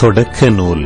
தொடக்க நூல்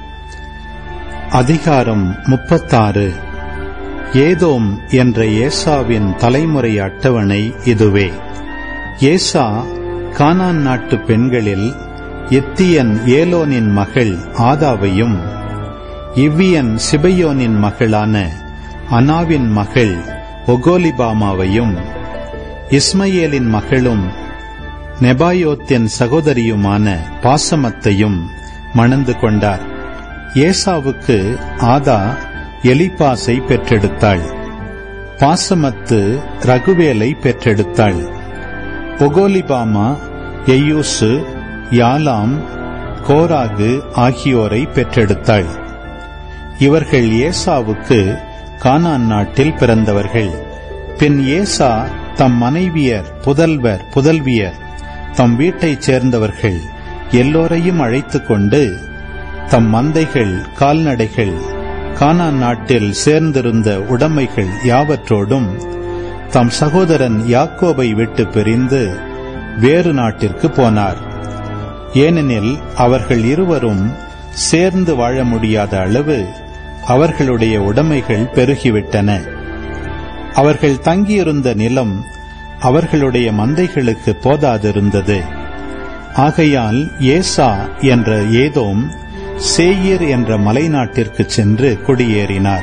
அதிகாரம் 36. ஏதோம் என்ற ஏசாவின் தலைமுறை அட்டவணை இதுவே. ஏசா கானான் நாட்டு பெண்களில் எத்தியன் ஏலோனின் மகள் ஆதாவையும், இவ்வியன் சிபையோனின் மகளான அனாவின் மகள் ஒகோலிபாமாவையும், இஸ்மயேலின் மகளும் நெபாயோத்தின் சகோதரியுமான பாசமத்தையும் மணந்து கொண்டார். ஏசாவுக்கு ஆதா எலிப்பாசை பெற்றெடுத்தாள். பாசமத்து ரகுவேலை பெற்றெடுத்தாள். ஒகோலிபாமா எயூசு, யாலாம், கோராகு ஆகியோரை பெற்றெடுத்தாள். இவர்கள் ஏசாவுக்கு கானான் நாட்டில் பிறந்தவர்கள். பின் ஏசா தம் மனைவியர், புதல்வர், புதல்வியர், தம் வீட்டைச் சேர்ந்தவர்கள் எல்லோரையும் அழைத்துக் கொண்டு தம் மந்தைகள், கால்நடைகள், கானான் நாட்டில் சேர்ந்திருந்த உடைமைகள் யாவற்றோடும் தம் சகோதரன் யாக்கோபை விட்டு பிரிந்து வேறு நாட்டிற்கு போனார். ஏனெனில் அவர்கள் இருவரும் சேர்ந்து வாழ முடியாத அளவு அவர்களுடைய உடைமைகள் பெருகிவிட்டன. அவர்கள் தங்கியிருந்த நிலம் அவர்களுடைய மந்தைகளுக்கு போதாதிருந்தது. ஆகையால் ஏசா என்ற ஏதோம் சேயீர் என்ற மலைநாட்டிற்கு சென்று குடியேறினார்.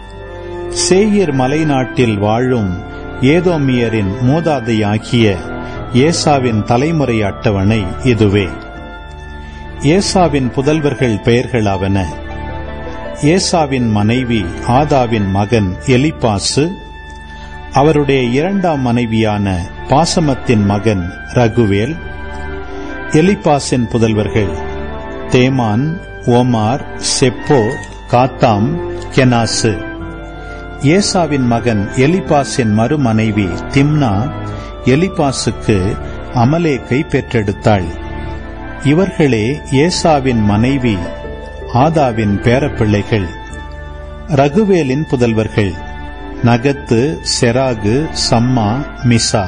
சேயீர் மலைநாட்டில் வாழும் ஏதோமியரின் மூதாதையாகிய ஏசாவின் தலைமுறை அட்டவணை இதுவே. ஏசாவின் புதல்வர்கள் பெயர்களாவன: ஏசாவின் மனைவி ஆதாவின் மகன் எலிப்பாசு, அவருடைய இரண்டாம் மனைவியான பாசமத்தின் மகன் ரகுவேல். எலிப்பாசின் புதல்வர்கள் தேமான், ஓமார், செப்போ, காத்தாம், கெனாசு. ஏசாவின் மகன் எலிப்பாசின் மறுமனைவி திம்னா எலிப்பாசுக்கு அமலேக்கை பெற்றெடுத்தாள். இவர்களே ஏசாவின் மனைவி ஆதாவின் பேரப்பிள்ளைகள். ரகுவேலின் புதல்வர்கள் நகத்து, செராகு, சம்மா, மிசா.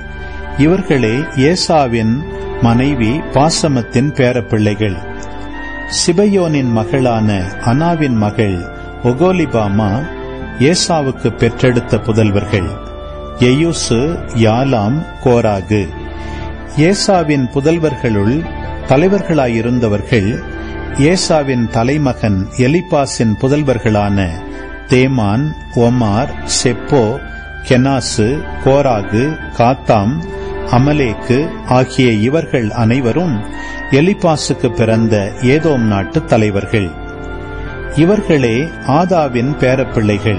இவர்களே ஏசாவின் மனைவி பாசமத்தின் பேரப்பிள்ளைகள். சிபையோனின் மகளான அனாவின் மகள் ஒகோலிபாமா ஏசாவுக்கு பெற்றெடுத்த புதல்வர்கள் எயூசு, யாலாம், கோராகு. ஏசாவின் புதல்வர்களுள் தலைவர்களாயிருந்தவர்கள் ஏசாவின் தலைமகன் எலிப்பாசின் புதல்வர்களான தேமான், ஓமார், செப்போ, கெனாசு, கோராகு, காத்தாம், அமலேக்கு ஆகிய இவர்கள் அனைவரும் எலிப்பாசுக்கு பிறந்த ஏதோம் நாட்டு தலைவர்கள். இவர்களே ஆதாவின் பேரப்பிள்ளைகள்.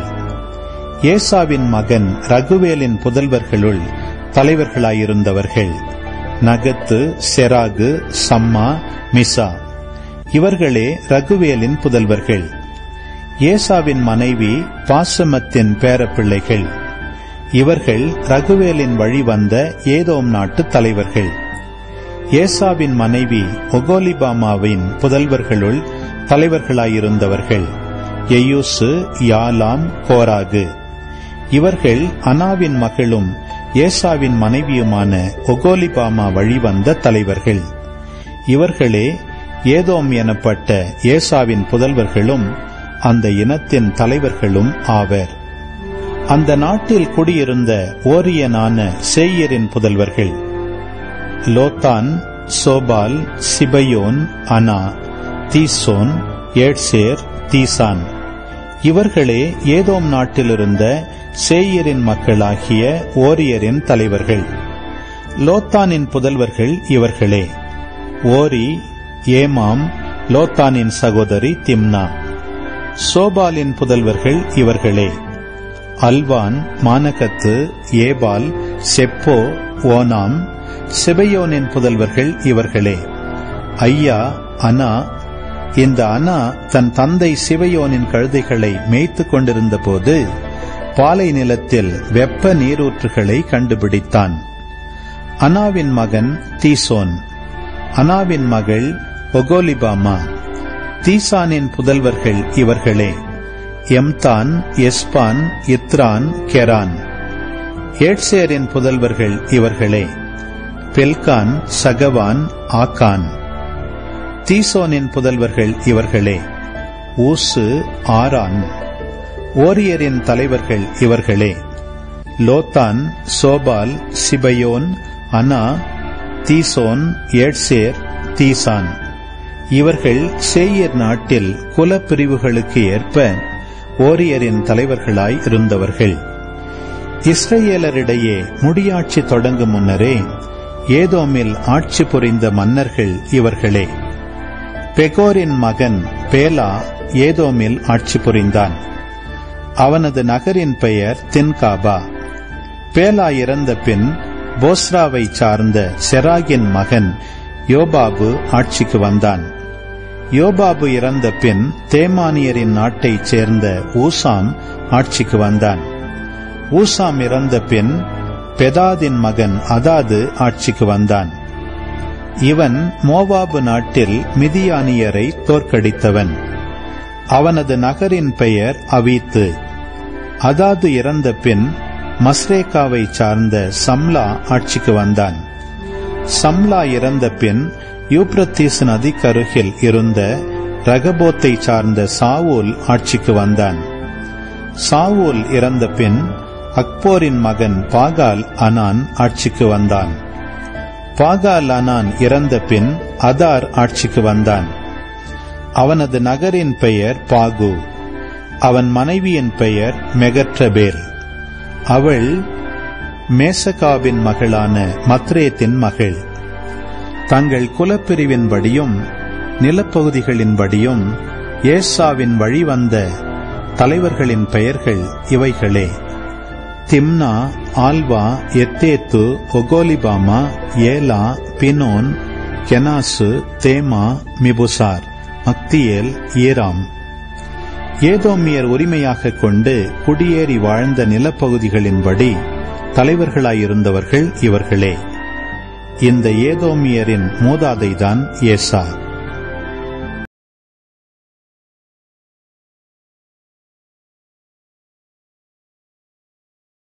ஏசாவின் மகன் ரகுவேலின் புதல்வர்களுள் தலைவர்களாயிருந்தவர்கள் நகத்து, செராகு, சம்மா, மிசா. இவர்களே ரகுவேலின் புதல்வர்கள். ஏசாவின் மனைவி பாசமத்தின் பேரப்பிள்ளைகள். இவர்கள் ரகுவேலின் வழி வந்த ஏதோம் நாட்டு தலைவர்கள். ஏசாவின் மனைவி ஒகோலிபாமாவின் புதல்வர்களுள் தலைவர்களாயிருந்தவர்கள் எயூசு, யாலாம், கோராகு. இவர்கள் அனாவின் மகளும் ஏசாவின் மனைவியுமான ஒகோலிபாமா வழிவந்த தலைவர்கள். இவர்களே ஏதோம் எனப்பட்ட ஏசாவின் புதல்வர்களும் அந்த இனத்தின் தலைவர்களும் ஆவர். அந்த நாட்டில் குடியிருந்த ஓரியனான சேயீரின் புதல்வர்கள் லோத்தான், சோபால், சிபையோன், அனா, தீசோன், ஏட்சேர், தீசான். இவர்களே ஏதோம் நாட்டிலிருந்த சேயீரின் மக்களாகிய ஓரியரின் தலைவர்கள். லோத்தானின் புதல்வர்கள் இவர்களே: ஓரி, ஏமாம், லோத்தானின் சகோதரி திம்னா. சோபாலின் புதல்வர்கள் இவர்களே: Alvan, Manahath, Ebal, Shepho, Onam. சிபையோனின் புதல்வர்கள் இவர்களே: ஐயா, அனா. இந்த அனா தன் தந்தை சிபையோனின் கழுதைகளை மேய்த்துக் கொண்டிருந்த போது பாலை நிலத்தில் வெப்ப நீரூற்றுகளை கண்டுபிடித்தான். அனாவின் மகன் தீசோன். அனாவின் மகள் ஒகோலிபாமா. தீசானின் புதல்வர்கள் இவர்களே: எம்தான், எஸ்பான், இத்ரான், கெரான். ஏட்சேரின் புதல்வர்கள் இவர்களே: பெல்கான், சகவான், ஆக்கான். தீசோனின் புதல்வர்கள் இவர்களே: ஊசு, ஆரான். ஓரியரின் தலைவர்கள் இவர்களே: லோத்தான், சோபால், சிபயோன், அனா, தீசோன், ஏட்சேர், தீசான். இவர்கள் சேயீர் நாட்டில் குலப்பிரிவுகளுக்கு ஏற்ப ஓரியரின் தலைவர்களாய் இருந்தவர்கள். இஸ்ரவேலரிடையே முடியாட்சி தொடங்கும் முன்னரே ஏதோமில் ஆட்சி புரிந்த மன்னர்கள் இவர்களே: பெகோரின் மகன் பேலா ஏதோமில் ஆட்சி புரிந்தான். அவனது நகரின் பெயர் தின்காபா. பேலா இறந்த பின் போஸ்ராவை சார்ந்த செராகின் மகன் யோபாபு ஆட்சிக்கு வந்தான். யோபாபு இறந்த பின் தேமானியரின் நாட்டைச் சேர்ந்த ஊசாம் ஆட்சிக்கு வந்தான். ஊசாம் இறந்த பின் பெதாதின் மகன் அதாது ஆட்சிக்கு வந்தான். இவன் மோவாபு நாட்டில் மிதியானியரை தோற்கடித்தவன். அவனது நகரின் பெயர் அவீத்து. அதாது இறந்த பின் மஸ்ரேக்காவை சார்ந்த சம்லா ஆட்சிக்கு வந்தான். சம்லா இறந்த பின் யூப்ரத்தீஸ் நதிக்கருகில் இருந்த ரகபோத்தை சார்ந்த சாவூல் ஆட்சிக்கு வந்தான். சாவூல் இறந்த பின் அக்போரின் மகன் பாகால் அனான் ஆட்சிக்கு வந்தான். பாகால் அனான் இறந்த பின் அதார் ஆட்சிக்கு வந்தான். அவனது நகரின் பெயர் பாகு. அவன் மனைவியின் பெயர் மெகற்றபேல். அவள் மேசகாவின் மகளான மத்ரேத்தின் மகள். தங்கள் குலப்பிரிவின்படியும் நிலப்பகுதிகளின்படியும் ஏசாவின் வழிவந்த தலைவர்களின் பெயர்கள் இவைகளே: திம்னா, ஆல்வா, எத்தேத்து, ஒகோலிபாமா, ஏலா, பினோன், கெனாசு, தேமா, மிபுசார், மக்தியேல், ஈராம். ஏதோமியர் உரிமையாக கொண்டு குடியேறி வாழ்ந்த நிலப்பகுதிகளின்படி தலைவர்களாயிருந்தவர்கள் இவர்களே. இந்த ஏதோமியரின் மூதாதைதான் ஏசா.